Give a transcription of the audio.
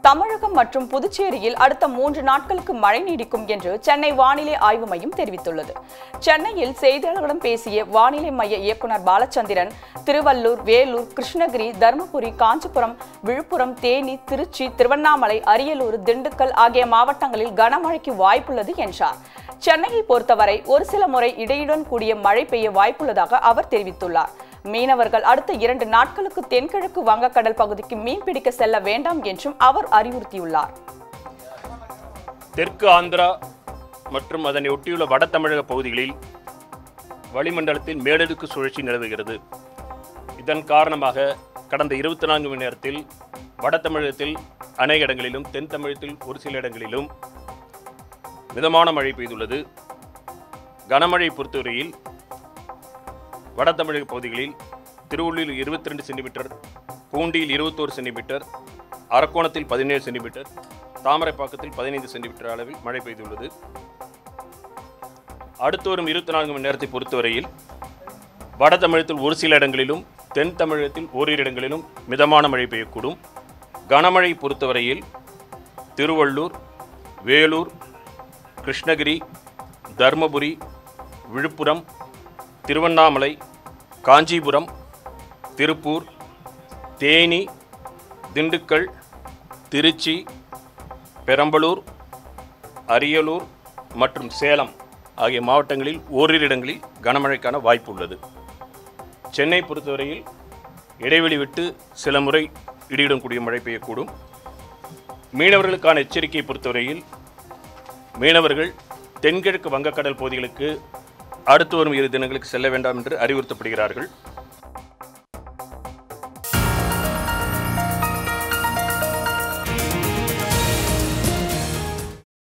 தமிழகம் மற்றும் புதுச்சேரியில் அடுத்த 3 நாட்களுக்கு மழை நீடிக்கும் என்று சென்னை வானிலை ஆய்வு மையம் தெரிவித்துள்ளது. சென்னையில் செய்தியாளர்களிடம் பேசிய வானிலை மைய இயக்குநர் பாலச்சந்திரன், திருவள்ளூர், வேலூர், கிருஷ்ணகிரி, தருமபுரி, காஞ்சிபுரம், விழுப்புரம், தேனி, திருச்சி, திருவண்ணாமலை, அரியலூர், திண்டுக்கல் ஆகிய மாவட்டங்களில் கனமழைக்கு வாய்ப்புள்ளது என்றார். சென்னையை பொறுத்தவரை ஒரு சில முறை இடையுடன் கூடிய மழை பெய்ய வாய்ப்புள்ளதாக அவர் தெரிவித்துள்ளார். மீனவர்கள் அடுத்த 2 நாட்களுக்கு தென்கிழக்கு வங்கக்கடல் பகுதிக்கு மீன் பிடிக்க செல்ல வேண்டாம் என்றும் அவர் அறிவுறுத்தியுள்ளார். தெற்கு ஆந்திரா மற்றும் அதனை ஒட்டியுள்ள வட தமிழக பகுதிகளில் வளிமண்டலத்தில் மேலடுக்கு சுழற்சி நிலவுகிறது. இதன் காரணமாக கடந்த 24 மணி நேரத்தில் வட தமிழகத்தில் அநேக இடங்களிலும் தென் தமிழகத்தில் ஒரு சில இடங்களிலும் மிதமான மழை பெய்துள்ளது. கனமழை பொறுத்தவரையில் வட தமிழக பகுதிகளில் திருவள்ளூரில் 22 சென்டிமீட்டர், பூண்டியில் 21 சென்டிமீட்டர், அரக்கோணத்தில் 17 சென்டிமீட்டர், தாமரைப்பாக்கத்தில் 15 சென்டிமீட்டர் அளவில் மழை பெய்துள்ளது. அடுத்து வரும் 24 மணி நேரத்தை பொறுத்தவரையில் வட தமிழகத்தில் ஒரு சில இடங்களிலும் தென் தமிழகத்தில் ஓரிரு இடங்களிலும் மிதமான மழை பெய்யக்கூடும். கனமழை பொறுத்தவரையில் திருவள்ளூர், வேலூர், கிருஷ்ணகிரி, தருமபுரி, விழுப்புரம், திருவண்ணாமலை, காஞ்சிபுரம், திருப்பூர், தேனி, திண்டுக்கல், திருச்சி, பெரம்பலூர், அரியலூர் மற்றும் சேலம் ஆகிய மாவட்டங்களில் ஓரிரு இடங்களில் கனமழைக்கான வாய்ப்பு உள்ளது. சென்னை பொறுத்தவரையில் இடைவெளி விட்டு சில முறை இடியுடன் கூடிய மழை பெய்யக்கூடும். மீனவர்களுக்கான எச்சரிக்கையை பொறுத்தவரையில் மீனவர்கள் தென்கிழக்கு வங்கக்கடல் பகுதிகளுக்கு அடுத்து வரும் 2 தினங்களுக்கு செல்ல வேண்டாம் என்று அறிவுறுத்தப்படுகிறார்கள்.